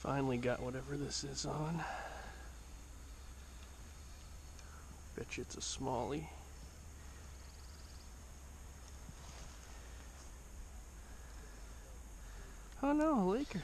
Finally got whatever this is on. Bet you it's a smallie. Oh no, a Laker.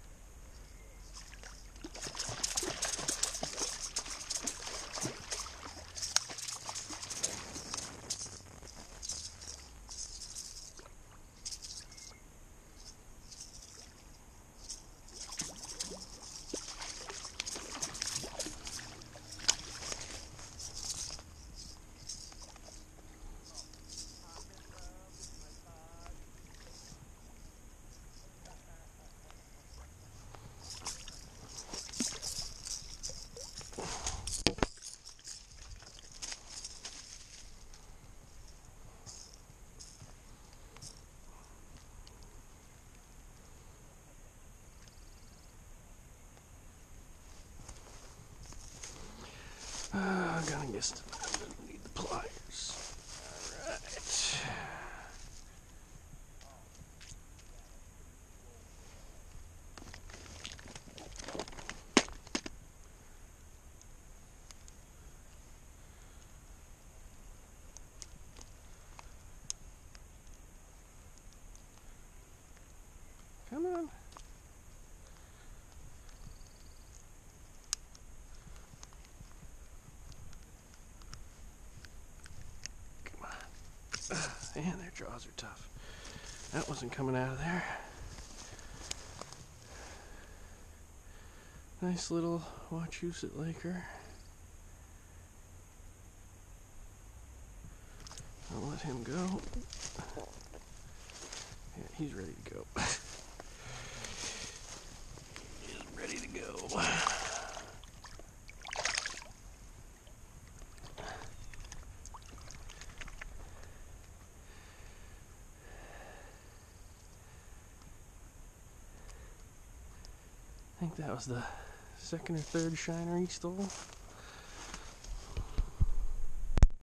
I'm gonna guess I need the pliers. Alright. Come on. Man, their jaws are tough. That wasn't coming out of there. Nice little Wachusett Laker. I'll let him go. Yeah, he's ready to go. He's ready to go. I think that was the second or third shiner he stole.